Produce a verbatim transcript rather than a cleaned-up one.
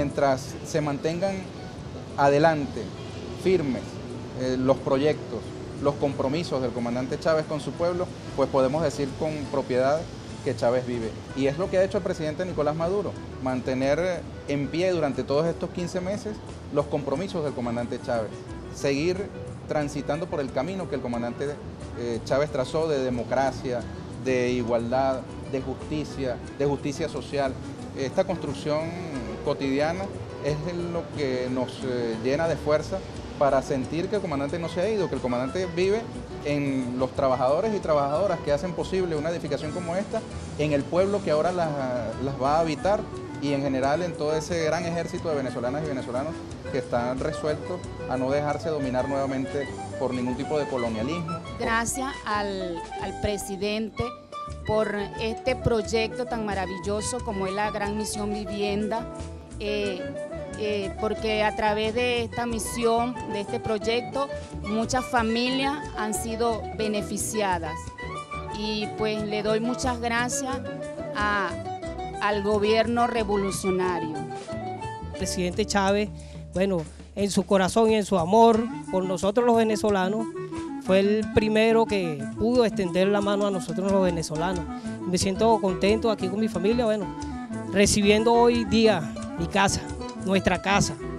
mientras se mantengan adelante, firmes, eh, los proyectos, los compromisos del comandante Chávez con su pueblo, pues podemos decir con propiedad que Chávez vive. Y es lo que ha hecho el presidente Nicolás Maduro, mantener en pie durante todos estos quince meses los compromisos del comandante Chávez, seguir transitando por el camino que el comandante eh, Chávez trazó de democracia, de igualdad, de justicia, de justicia social. Esta construcción cotidiana es lo que nos eh, llena de fuerza para sentir que el comandante no se ha ido, que el comandante vive en los trabajadores y trabajadoras que hacen posible una edificación como esta, en el pueblo que ahora las, las va a habitar y en general en todo ese gran ejército de venezolanas y venezolanos que están resueltos a no dejarse dominar nuevamente por ningún tipo de colonialismo. Gracias al, al presidente por este proyecto tan maravilloso como es la Gran Misión Vivienda, eh, eh, porque a través de esta misión, de este proyecto, muchas familias han sido beneficiadas. Y pues le doy muchas gracias a, al gobierno revolucionario. El presidente Chávez, bueno, en su corazón y en su amor por nosotros los venezolanos, fue el primero que pudo extender la mano a nosotros los venezolanos. Me siento contento aquí con mi familia, bueno, recibiendo hoy día mi casa, nuestra casa.